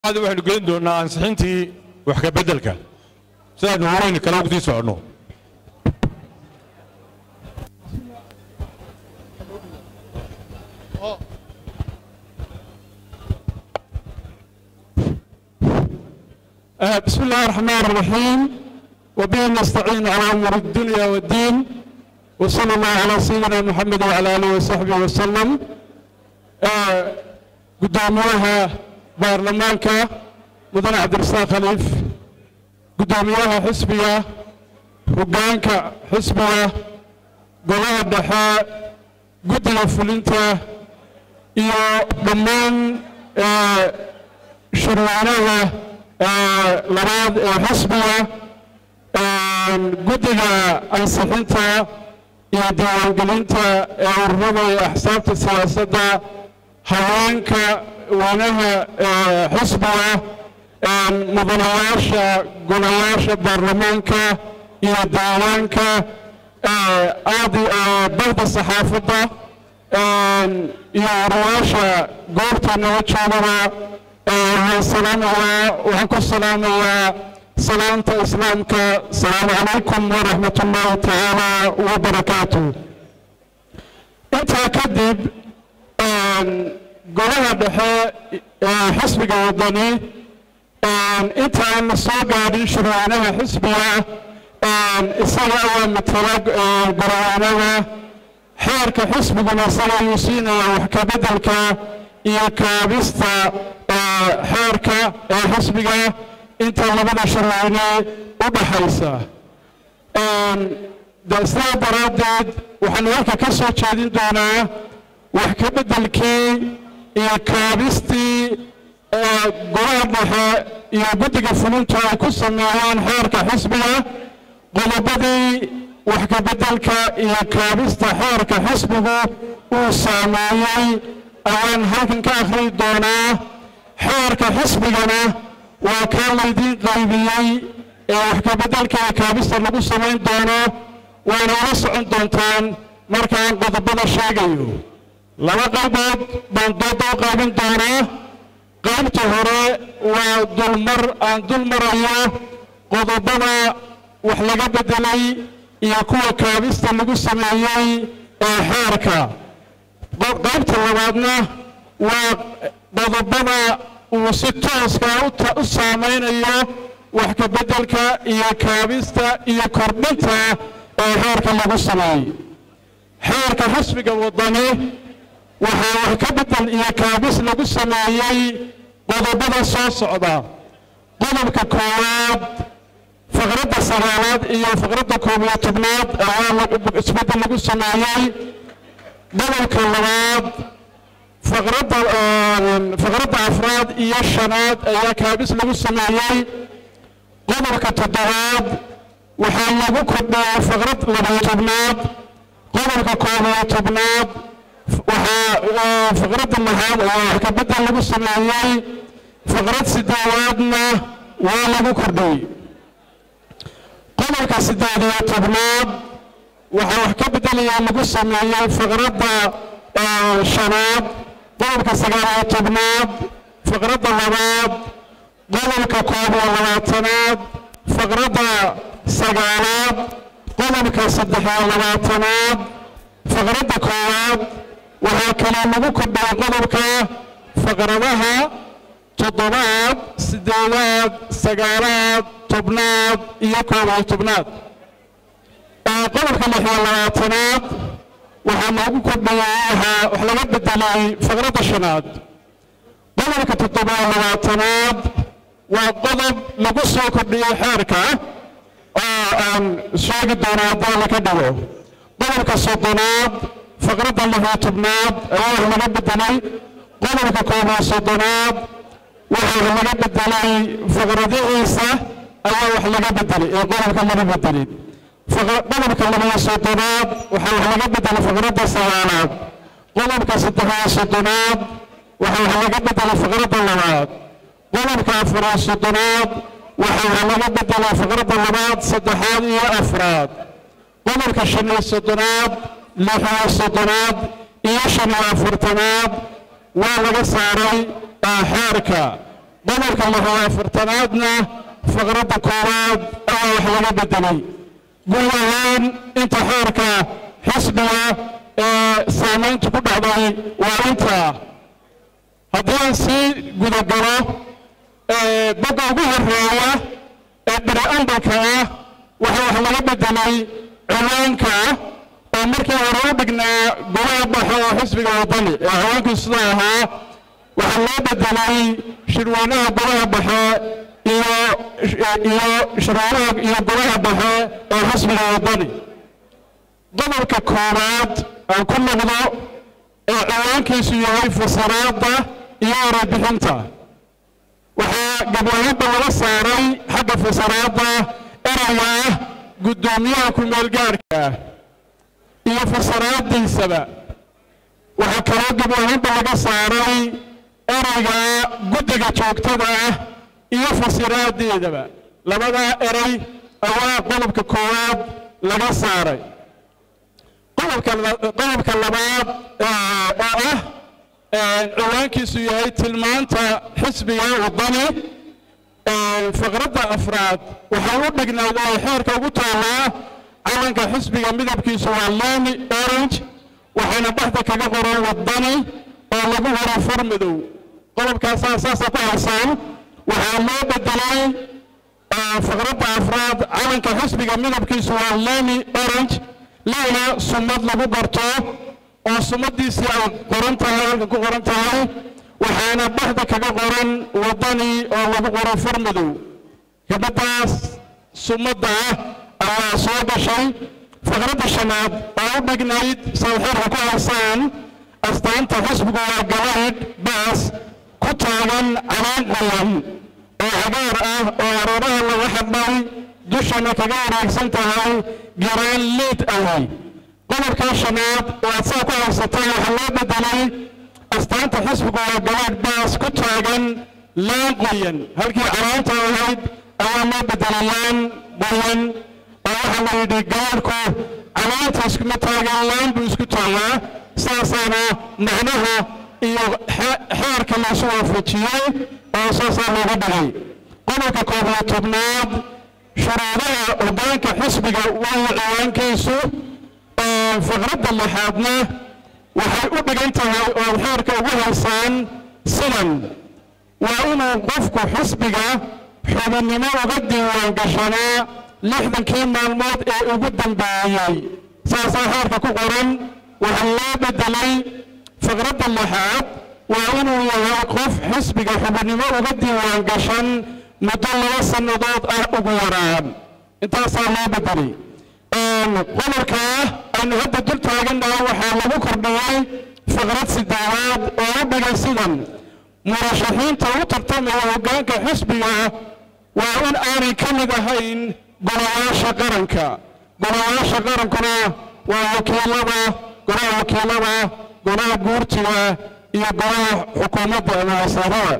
هذا واحد يقول لنا عن صحنتي وحكى بدلك سأل وين كلام كتير سألنا بسم الله الرحمن الرحيم وبه نستعين على أمور الدنيا والدين وصلى الله على سيدنا محمد وعلى آله وصحبه وسلم قدامها برلمانك مدن عبد الرزاق خليف قدامها حسبية هجانك حسبية قلها الدحاء قدنا فلنتا إيا ضمان شرعناها لبعض حسبية قدنا أنصحنتا إيا ديوان قلنتا الرضا أحسابت السياسة هوانك ونها حسبية مدنياشا قنياشا برلمانك إيا ديوانك آدي بعض الصحافة يا رواشا قولت نوتشانا السلام وعليكم السلام وسلامة إسلامك السلام عليكم ورحمة الله تعالى وبركاته انت كذب قولها بها حسبك وضني انت نصاب عدين شرعناها حسبها السنة مثلق قرعناها حيرك حسبك نصاب يسينا وحكا بدلك إيا كابستا حيرك حسبك انت لبدا شرعنا وبحيسا داسنا برادد وحنوالك كسو تشادين دونا وحكا بدلك إيا كابستي قرابها إيا بدك فلنتا كسا معيان حيرك حسبك قلبدي وحكا بدلك إيا كابستا حيرك حسبك وسامعي أوان هاكن كأخري دونا حيرك حسبنا وكان لدين قلبي وحكا بدلك كابستا لغو سمين دونا وانا رسعن دونتان مركان قضبنا شاقيو لما قلبات باندودو قابن دونا قابت هراء ودولمر اياه قضبنا وحلقا بدلي يكون كابستا لغو سمين حيرك قابت اللبادنا وقضبنا وستوسكا السامين اياه وحكا بدلك ايا كابستا ايا كوربنتا حيرك اللغو سمين حيرك حسبك الوطني وحكا بدل ايا كابس لغو سمين قضبنا صوص عدا قضبك كواد فقرد السغالات ايا فقرد كوميات ابنات اسبب لغو سمين قضبك اللباد فقرد أفراد إيا الشناد إيا كابس لغو السمايي قدرك التدراد وحال لغو كبنا فقرد لبيتبناد قدرك كوبيتبناد فقرد المهاد إيا كبدا لغو السمايي فقرد سدوادنا ولغو كبي قدرك سدواديتبناد وحال كبدا لغو السمايي فقرد شناد قولك سجارة تبناد فقرد اللباد قولك كوب واللباتناد فقرد سجارات قولك صدح واللباتناد فقرد كواب وهكذا مبكب قولك فقردها تضباد سدالات سجارات تبناد يكوب تبناد قولك محو واللباتناد وحنا نقول بياها وحنا بدلي فقرة الشناد قدرك تطبع الوطناد وقدر نقصه كبير حركة سواق الدوناد ذلك دلو قدرك الصدناد فقرة الله تبناد وحنا بدلي قدرك كوما الصدناد وحنا بدلي فقرة عيسى وحنا بدلي قدرك الله بدلي قلبك لما صدناد وحوها لقبت لفقرة السوالات قلبك صدها صدناد وحوها لقبت لفقرة اللوات قلبك أفراد صدناد وحوها لقبت لفقرة اللوات صدحان يا أفراد قلبك شنو صدناد لحوها صدناد يا شنو أفرتناد ولغا ساري حركة qodobka lahaa afartanaadna faqradda koowaad ayaa wax laga bedelay guud ahaan inta xeerka xisbiga saamayntu ku dhacday waa intaa haddii aan sii gudagalo bogga ugu horeeya ee bini-aadamka ah waxaa wax laga bedelay ciwaanka oo markii hore u dhignaa golaha dhexe ee xisbiga wadani ee ciwaankii sidaa ahaa waxaa loo bedelay shirweynaha golaha dhexe iyo shirweynaha iyo golaha dhexe ee xisbiga wadani qodobka koowaad aan ku noqdo ee ciwaankiisu yahay fasiraadda iyo erebixinta waxaa gabdhahaanba laga saaray xagga fasiraadda ereyga ah guddoomiyaha ku-meelgaarhka ah iyo fasiraaddiisaba waxaa kaloo gabdhahaanba laga saaray ereyga guddiga joogtada ah iyo fasiraaddeedaba labadaa erey ayaa qodobka koowaad laga saaray qodobka labaad oo ah ciwaankiisu yahay tilmaanta xisbiga wadani faqradda afraad waxaa u dhignayd oo xeerka ugu taallaa calanka xisbiga midabkiisu waa lemon orange waxayna dhexda kaga qoran wadani oo lagu horo far madow qodobkaasaa saasa ku harsan waxaa loo bedelay faqradda afraad calanka xisbiga midabkiisu waa lemon orange lana sumad lagu garto oo sumadiisii ay qoran tahay halka ku qoran tahay waxaana dhexda kaga qoran wadani oo lagu qoro far madow gabadhaas sumadda ah ayaa soo gashay faqradda shanaad oo u dhignayd sawxirka ku haysaan astaanta xisbigu waa gabadh baas ku taagan calaan qoyan oo cagaar ah oo hareeraha laga xadhay dushana kaga wareegsan tahay garaan liid ahi qodobka shanaad waad saa ku haysataan waxaa loo bedelay astaanta xisbigu waa gabadh baas ku taagan laan qoyan halkii calaanta ahayd ayaa loo bedelay laan qoyan oo waxaa la yidhi gabadhku calaanta iskuma taagan laan buu isku taagaa saasaana macnaha iyo xeerka loosu waafajiyey oo saasaa looga dhigay qodobka 11aad shuruudaha hoggaanka xisbiga waa ciwaankiisu faqradda lixaadna waxay u dhigan tahay oo xeerka ugu haysaan sidan waa inuu qofku xisbiga xubinnimo uga diiwaan gashanaa 60kii maalmood ee ugu dambeeyey saasaa xeerka ku qoran waxaa loo bedelay faqradda lixaad waa inuu yahay qof xisbiga xubinnimo uga diiwaan gashan muddo 2 sannadood ah ugu yaraan intaasaa loo bedelay qodobka aynu hadda dul taagannahay waxaa lagu kordhiyey faqrad 8aad oo u dhigan sidan murashaxiinta u tartamaya hoggaanka xisbiga waa in aanay ka mid ahayn golayaasha qaranka golayaasha qarankuna waa wakiilada golaha wakiilada golaha guurtiga iyo golaha xukuumadda ama wasaarada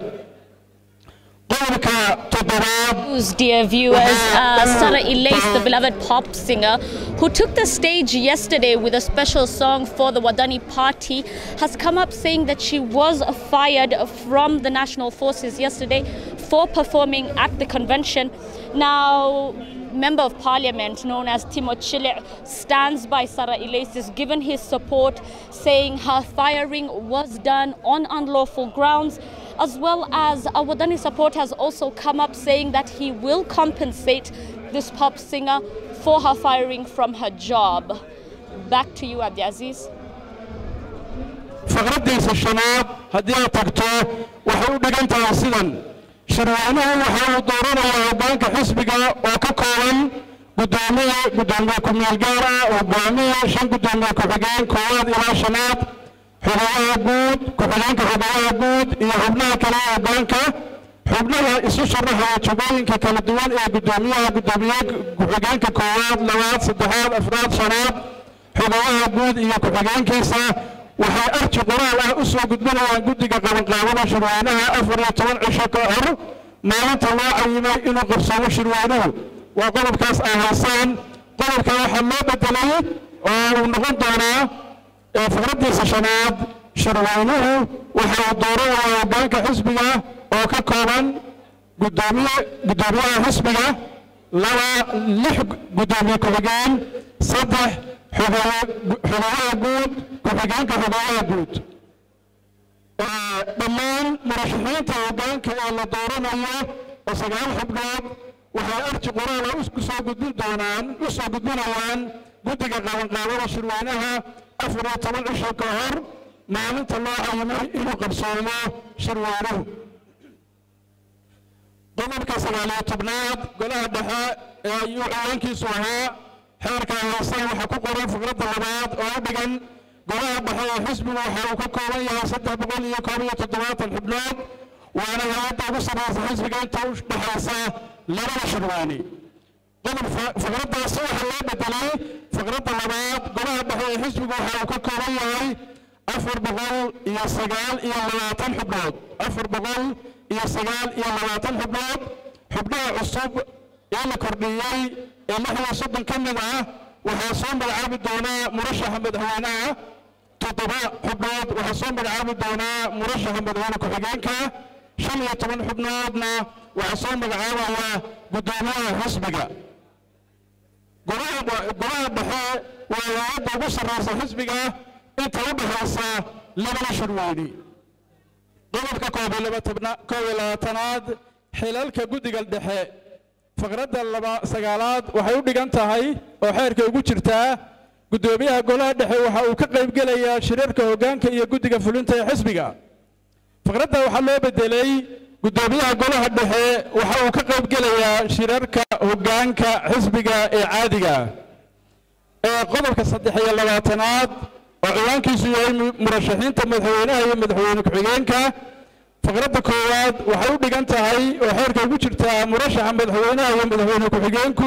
Dear viewers, Sarah Elais, the beloved pop singer, who took the stage yesterday with a special song for the Wadani party, has come up saying that she was fired from the National Forces yesterday for performing at the convention. Now, Member of Parliament known as Timo Chile stands by Sarah Elais, has given his support, saying her firing was done on unlawful grounds, as well as a Wadani support has also come up saying that he will compensate this pop singer for her firing from her job. Back to you, Abdiaziz. faqraddiisa shanaad haddii aad tagto waxay u dhigan tahay sidan shirweynuhu waxa uu dooranayaa hoggaanka xisbiga oo ka kooban gudoomiye ku-meel gaar ah hogaamiye 5 gudoomiye ku-xigeen koowaad ilaa shanaad xogayaha guud ku-xigeenka xogayaha guud iyo xubnaha kale ee hoggaanka xubnaha isu sharaxaya jagooyinka kala duwan ee gudoomiyaha ku-xigeenka koowaad labaad saddexaad afraad shanaad xogayaha guud iyo ku-xigeenkiisa waxay arji qoraal ah u soo gudbinayaan guddiga qabanqaabada shirweynaha 14 cisho ka hor maalinta loo cayimay inuu qarsoomo shirweynuhu waa qodobkaas ay haysaan qodobka waxaa loo bedelay oo uu noqon doonaa faqraddiisa shanaad shirweynuhu waxa uu dooranayaa hoggaanka xisbiga oo ka kooban gudoomiyaha xisbiga 6 gudoomiye ku-xigeen 3 xogayaha guud ku-xigeenka xogayaha guud dhammaan murashaxiinta hoggaanka ee la dooranayo oo 9 xubnood waxay arji qoraal u soo gudbinayaan guddiga qabanqaabada shirweynaha 14 cisho ka hor maalinta loo cayimay inuu qabsoomo shirweynuhu qodobka 19aad golaha dhexe ee ayuu ciwaankiisu ahaa xeerka haysan waxa ku qoran faqradda labaad oo dhigan golaha dhexe ee xisbigu waxa uu ka kooban yahay 317 xubnood waana hay'adda ugu sarreysa xisbiga inta u dhaxaysa labada shirweyne qodob faqraddaasi waxa loo bedelay faqradda labaad golaha dhexe ee xisbigu waxa uu ka kooban yahay 429 xubnood 429 xubnood xubnaha cusub ee la kordhiyey ee 36 ka mid ah waxaa soo magacaabi doonaa murashaxa madaxweynaha 7 xubnood waxaa soo magacaabi doonaa murashaxa madaxweyne ku-xigeenka 15 xubnoodna waxaa soo magacaabaya gudoomiyaha xisbiga golaha dhexe waa hay'adda ugu sarreysa xisbiga inta u dhaxaysa labada shirweyne qodobka 21aad xilalka guddiga dhexe faqradda 9aad waxay u dhigan tahay oo xeerka ugu jirtaa gudoomiyaha golaha dhexe waxa uu ka qayb gelayaa shirarka hoggaanka iyo guddiga fulinta ee xisbiga faqradda waxaa loo bedelay gudoomiyaha golaha dhexe waxa uu ka qayb gelayaa shirarka hoggaanka xisbiga ee caadiga qodobka 23aad oo ciwaankiisu yahay murashaxiinta madaxweynaha iyo madaxweyne ku-xigeenka faqradda 1aad waxay u dhigan tahay oo xeerka ugu jirtaa murashaxa madaxweynaha iyo madaxweyne ku-xigeenku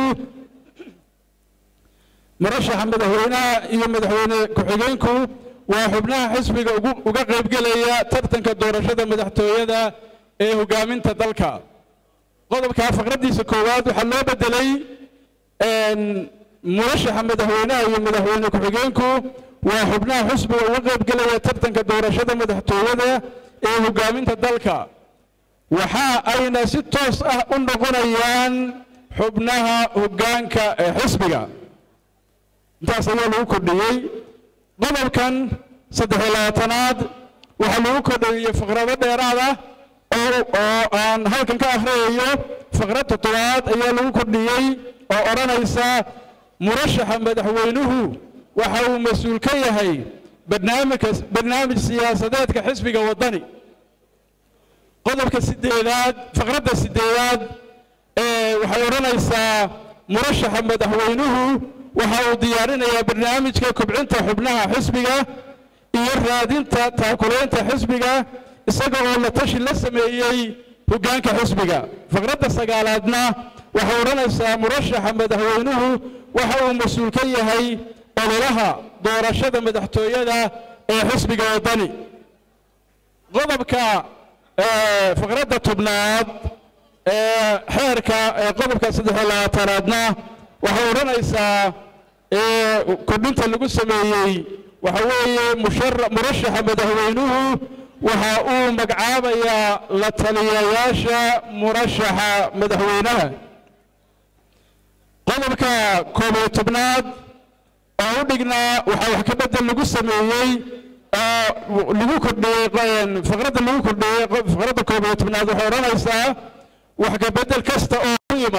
waa xubnaha xisbiga uga qayb gelaya tartanka doorashada madaxtooyada ee hogaaminta dalka qodobka faqraddiisa 1aad waxaa loo bedelay murashaxa madaxweynaha iyo madaxweyne ku-xigeenku waa xubnaha xisbiga uga qayb gelaya tartanka doorashada madaxtooyada ee hogaaminta dalka waxa ayna si toos ah u noqonayaan xubnaha hoggaanka ee xisbiga intaas ayaa lagu kordhiyey qodobkan 23aad waxaa lagu kordhiyey faqrado dheeraad ah oo aan halkan ka akhriyayo faqrad 7aad ayaa lagu kordhiyey oo odhanaysa murashaxa madaxweynuhu waxa uu mas-uul ka yahay barnaamij siyaasadeedka xisbiga waddani qodobka 8aad faqradda 8aad waxay odhanaysaa murashaxa madaxweynuhu waxa uu diyaarinayaa barnaamijka kobcinta xubnaha xisbiga iyo raadinta taakulaynta xisbiga isaga oo la tashi la sameeyey hoggaanka xisbiga faqradda 9aadna waxay odhanaysaa murashaxa madaxweynuhu waxa uu mas-uul ka yahay ololaha doorashada madaxtooyada ee xisbiga waddani qodobka faqradda 10aad xeerka qodobka 23aadna waxay odhanaysaa kordhinta lagu sameeyey waxa weeye murashaxa madaxweynuhu waxa uu magacaabayaa la taliyayaasha murashaxa madaxweynaha qodobka 11aad oo u dhignaa waxaa wax ka bedel lagu sameeyey lagu kordhiyey faqradda lagu kordhiyey faqradda 11aad waxay odhanaysaa wax ka bedel kasta oo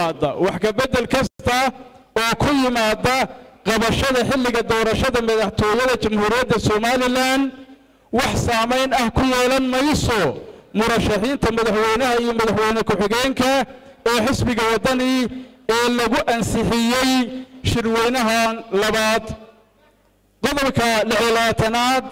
ku yimaada qabashada xilliga doorashada madaxtooyada jamhuuriyadda Somaliland wax saameyn ah ku yeelan mayso murashaxiinta madaxweynaha iyo madaxweyne ku-xigeenka ee xisbiga waddani ee lagu ansixiyey shirweynahan labaad qodobka 16aad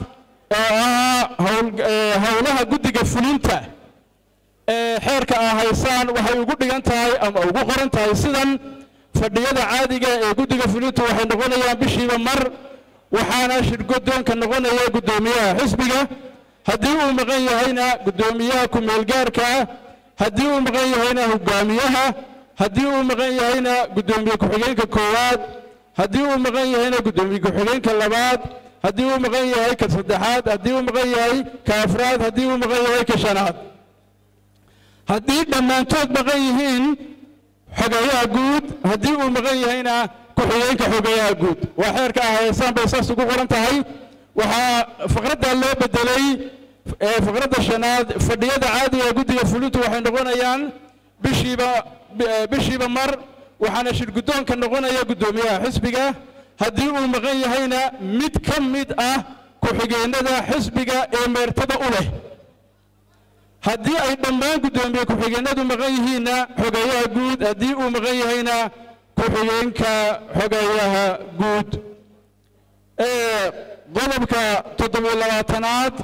howlaha guddiga fulinta xeerka haysaan waxay ugu dhigan tahay ama ugu qoran tahay sidan fadhiyada caadiga ee guddiga fulinta waxay noqonayaan bishiiba mar waxaana shirguddoonka noqonaya gudoomiyaha xisbiga haddii uu maqan yahayna gudoomiyaha ku-meelgaarka haddii uu maqan yahayna hogaamiyaha haddii uu maqan yahayna gudoomiye ku-xigeenka koowaad haddii uu maqan yahayna gudoomiye ku-xigeenka labaad haddii uu maqan yahay ka saddexaad haddii uu maqan yahay ka afraad haddii uu maqan yahay ka shanaad haddii dhammaantood maqan yihiin xogayaha guud haddii uu maqan yahayna ku-xigeenka xogayaha guud waa xeerka ahaysaan bay saas ugu qoran tahay waxaa faqradda loo bedelay faqradda shanaad fadhiyada caadiga guddiga fulintu waxay noqonayaan bishiiba mar waxaana shir guddoonka noqonaya guddoomiyaha xisbiga haddii uu maqan yahayna mid ka mid ah ku-xigeenada xisbiga ee meertada u leh haddii ay dhammaan guddoomiye ku-xigeenadu maqan yihiinna xogayaha guud haddii uu maqan yahayna ku-xigeenka xogayaha guud qodobka 27aad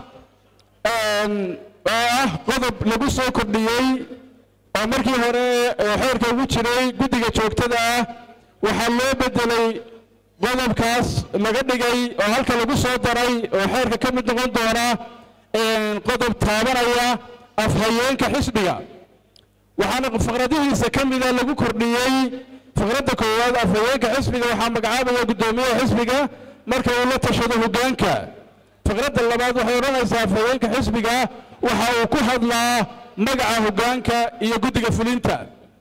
oo ah qodob lagu soo kordhiyey oo markii hore xeerka ugu jiray guddiga joogtada ah waxaa loo bedelay qodobkaas laga dhigay oo halka lagu soo daray oo xeerka ka mid noqon doona qodob taabanaya afhayeenka xisbiga waxaana faqradihiisa ka mida lagu kordhiyey faqradda koowaad afhayeenka xisbiga waxaa magacaabaya guddoomiyaha xisbiga marka uu la tashado hoggaanka faqradda labaad waxay odhanaysaa afhayeenka xisbiga waxa uu ku hadlaa magaca hoggaanka iyo guddiga fulinta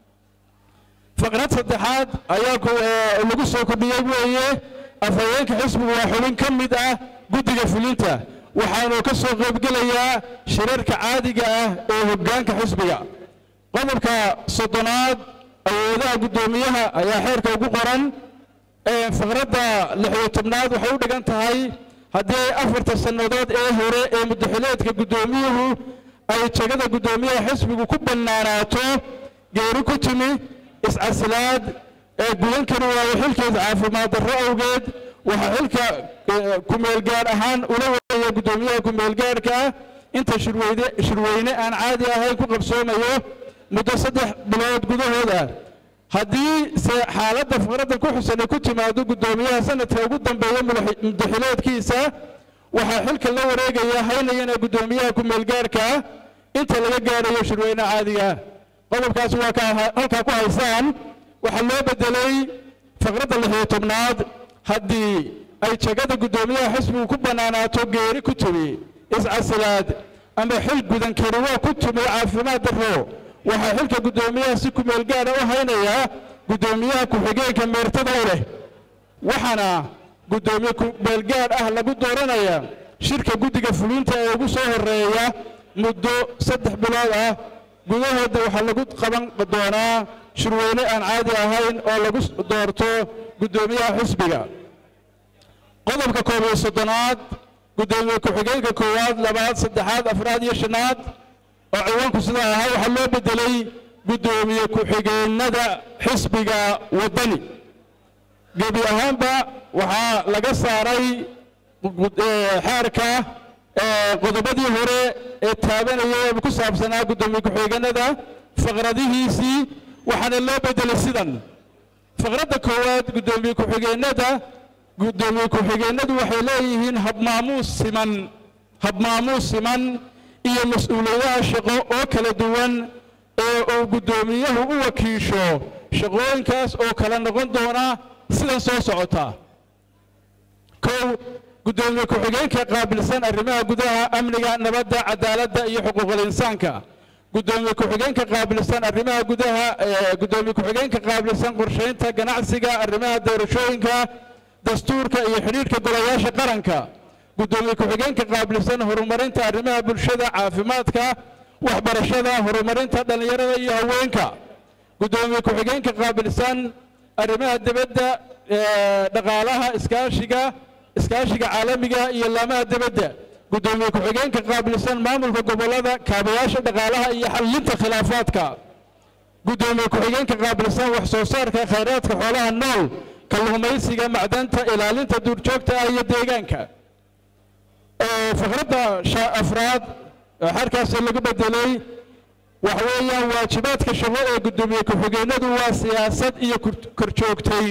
faqrad saddexaad ayaa lagu soo kordhiyey weeye afhayeenka xisbiga waa xubin ka mid ah guddiga fulinta waxaanu ka soo qaybgelayaa shirarka caadiga ah ee hoggaanka xisbiga qodobka 30aad awoodaha guddoomiyaha ayaa xeerka ugu qoran faqradda 16aad waxay u dhigan tahay haddii 4 sannadood ee hore ee muddaxileedka guddoomiyuhu ay jagada guddoomiyaha xisbigu ku bannaanaato geeri ku timi iscasilaad gudan kari waayo xilkeeda caafimaad darro awgeed waxaa xilka ku-meelgaar ahaan ula wareegaya guddoomiyaha ku-meelgaarhka ah inta shirweyne aan caadi ahayn ku qabsoomayo muddo 3 bilood gudahooda haddii se xaaladda faqradda ku xusan ay ku timaado guddoomiyaha sanadka ugu dambeeya muddaxileedkiisa waxaa xilka la wareegaya haynayana guddoomiyaha ku-meelgaarhka ah inta laga gaarayo shirweyne caadiga qodobkaas waa halkaa ku haysaan waxaa loo bedelay faqradda 16aad haddii ay jagada guddoomiyaha xisbigu ku bannaanaato geeri ku timi iscasilaad ama xil gudan kari waa ku timi caafimaad darro waxaa xilka guddoomiyaha si ku-meelgaara u haynaya guddoomiyaha ku-xigeenka meertada u leh waxaana guddoomiye ku-meelgaar ah lagu dooranaya shirka guddiga fulinta ee ugu soo horeeya muddo 3 bilood ah gudahooda waxaa lagu qaban doonaa shirweyne aan caadi ahayn oo lagu doorto guddoomiyaha xisbiga qodobka 31aad guddoomiye ku-xigeenka koowaad labaad saddexaad afraad iyo shanaad oo ciwaanku sidaa ahaa waxaa loo bedelay guddoomiye ku-xigeenada xisbiga waddani gebi ahaanba waxaa laga saaray xeerka qodobadii hore ee taabanaya ku saabsanaa guddoomiye ku-xigeenada faqradihiisii waxaana loo bedelay sidan faqradda koowaad guddoomiye ku-xigeenadu waxay leeyihiin habmaamuus siman iyo mas-uuliyadaha shaqo oo kala duwan ee uu guddoomiyuhu u wakiisho shaqooyinkaas oo kala noqon doona sidan soo socota kow guddoomiye ku-xigeenka qaabilsan arrimaha gudaha amniga nabadda cadaaladda iyo xuquuqul insaanka guddoomiye ku-xigeenka qaabilsan arrimaha gudaha guddoomiye ku-xigeenka qaabilsan qorsheynta ganacsiga arrimaha doorashooyinka dastuurka iyo xidhiidhka golayaasha qaranka guddoomiye ku-xigeenka qaabilsan horumarinta arrimaha bulshada caafimaadka waxbarashada horumarinta dhallinyarada iyo haweenka guddoomiye ku-xigeenka qaabilsan arrimaha dibadda dhaqaalaha iskaashiga caalamiga iyo laamaha dibadda guddoomiye ku-xigeenka qaabilsan maamulka gobollada kaabayaasha dhaqaalaha iyo xallinta khilaafaadka guddoomiye ku-xigeenka qaabilsan wax soo saarka khayraadka xoolaha nool kalluumaysiga macdanta ilaalinta duurjoogta ah iyo deegaanka faqradda afraad xeerkaasi lagu bedelay waxa weeyaan waajibaadka shaqo ee guddoomiye ku-xigeenadu waa siyaasad iyo korjoogtayn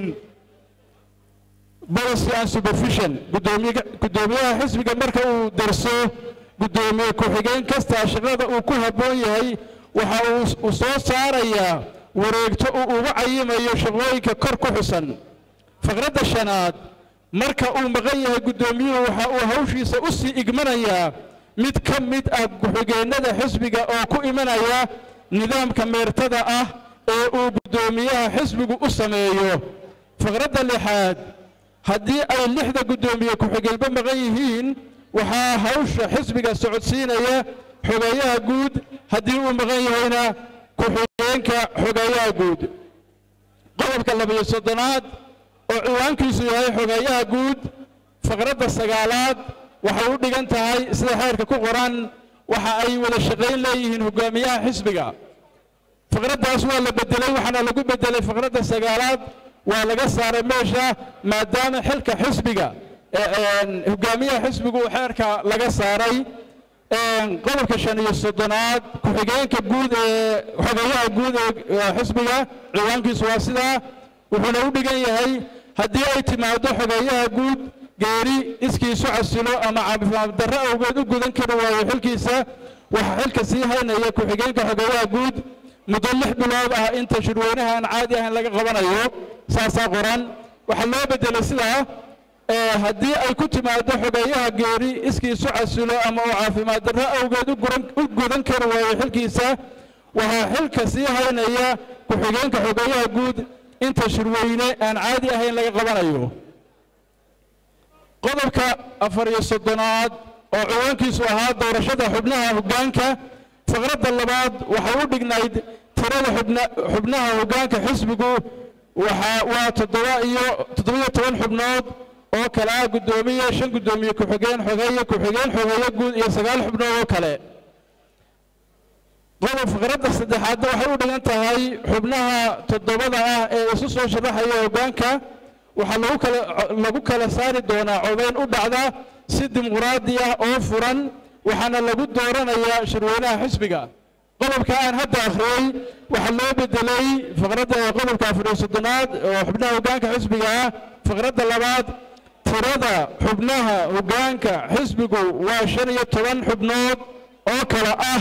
policy and supervision guddoomiyaha xisbiga marka uu darso guddoomiye ku-xigeen kasta shaqada uu ku habboon yahay waxa uu soo saarayaa wareegto uu ugu cayimayo shaqooyinka kor ku xusan faqradda shanaad marka uu maqan yahay guddoomiyuhu waxa uu hawshiisa u sii igmanayaa mid ka mid ah ku-xigeenada xisbiga oo ku imanaya nidaamka meertada ah ee uu guddoomiyaha xisbigu u sameeyo faqradda lixaad haddii ay 6 guddoomiye ku-xigeenba maqan yihiin waxaa hawsha xisbiga socodsiinaya xogeeyaha guud haddii uu maqan yahayna ku-xigeenka xogeeyaha guud qodobka 12aad oo ciwaankiisu yahay xogeeyaha guud faqradda 9aad waxay u dhigan tahay sida xeerka ku qoran waxa ay wada shaqayn leeyihiin hogaamiyaha xisbiga faqraddaas waa la bedelay waxaana lagu bedelay faqradda 9aad waa laga saaray meesha maadaama xilka xisbiga hogaamiyaha xisbigu xeerka laga saaray qodobka 35aad ku-xigeenka guud ee xogeeyaha guud ee xisbiga ciwaankiisu waa sidaa wuxuuna u dhigan yahay haddii ay timaado xogeeyaha guud geeri iskiisu casilo ama caafimaad darro awgeed u gudan kari waayo xilkiisa waxaa xilka sii haynaya ku-xigeenka xogeeyaha guud muddo 6 bilood ah inta shirweynaha aan caadi ahayn laga qabanayo saasaa qoran waxaa loo bedelay sidaa haddii ay ku timaado xogeeyaha geeri iskiisu casilo ama uu caafimaad darro awgeed u gudan kari waayo xilkiisa waxaa xilka sii haynaya ku-xigeenka xogeeyaha guud inta shirweyne aan caadi ahayn laga qabanayo qodobka 34aad oo ciwaankiisu ahaa doorashada xubnaha hoggaanka faqradda 2aad waxay u dhignayd tirada xubnaha hoggaanka xisbigu waa 17 xubnood oo kale ah guddoomiye 5 guddoomiye ku-xigeen xogeeye guud iyo 9 xubnood oo kale qodob faqradda 3aad waxay u dhigan tahay xubnaha 7 ah ee isu soo sharaxaya hoggaanka waxaa lagu kala saari doonaa codeyn u dhacda si dimuqraadi ah oo furan waxaana lagu dooranayaa shirweynaha xisbiga qodobka aan hadda akhriyay waxaa loo bedelay faqradda qodobka 34aad oo xubnaha hoggaanka xisbiga ah faqradda 2aad tirada xubnaha hoggaanka xisbigu waa 15 xubnood oo kale ah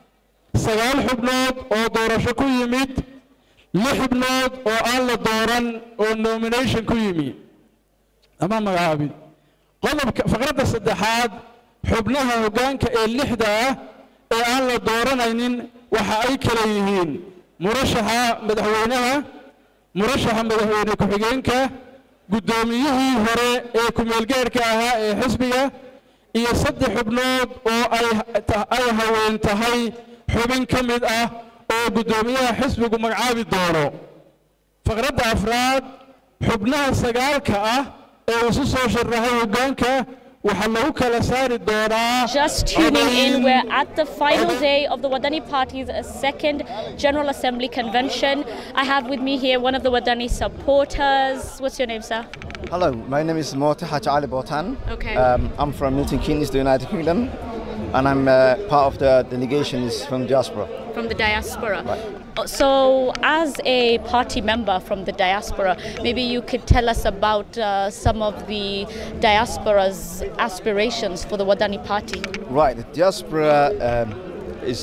9 xubnood oo doorasho ku yimid 6 xubnood oo aan la dooran oo nomination ku yimi ama magacaabid qodobka faqradda 3aad xubnaha hoggaanka ee 6 ah ee aan la dooranaynin waxa ay kala yihiin murashaxa madaxweynaha murashaxa madaxweyne ku-xigeenka guddoomiyihii hore ee ku-meelgaarka ahaa ee xisbiga iyo 3 xubnood oo ay haween tahay xubin ka mid ah oo guddoomiyaha xisbigu magacaabi doono faqradda 4aad xubnaha 9 ah ee isu soo sharaxay hoggaanka waxaa lagu kala saari doonaa Just tuning in, we're at the final day of the Wadani Party's second General Assembly Convention. I have with me here one of the Wadani supporters. What's your name, sir? Hello, my name is Moti Haji Ali Botan. Okay. I'm from Milton Keynes, the United Kingdom, and I'm part of the delegations from diaspora. From the diaspora. Right. So, as a party member from the diaspora, maybe you could tell us about some of the diaspora's aspirations for the Wadani Party. Right, the diaspora is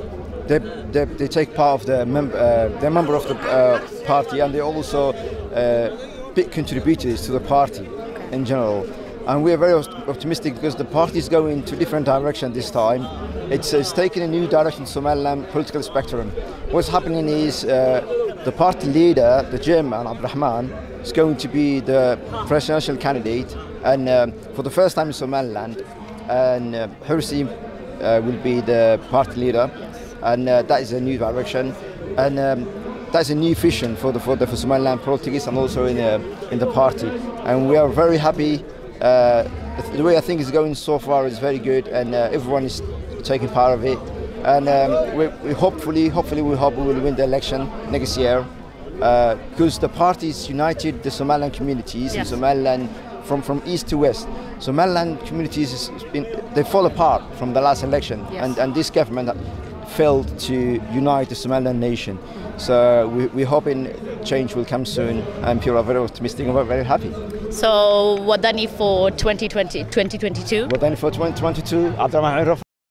they take part of they're member of the party, and they also big contributors to the party in general. And we are very optimistic because the party is going to different direction this time. It's taking a new direction in Somaliland political spectrum. What's happening is the party leader, the chairman, Abdurrahman, is going to be the presidential candidate, and for the first time in Somaliland, and Hirsi will be the party leader, and that is a new direction, and that's a new vision for Somaliland politics and also in the party, and we are very happy. The way I think it's going so far is very good, and everyone is taking part of it. And we hopefully we hope we will win the election next year, because the party is united the Somaliland communities in Somaliland from east to west. Somaliland communities they fall apart from the last election, and this government failed to unite the Somaliland nation. So we're hoping change will come soon, and people are very optimistic and we're very happy. So, Wadani for 2022? Wadani for 2022, Abdurrahman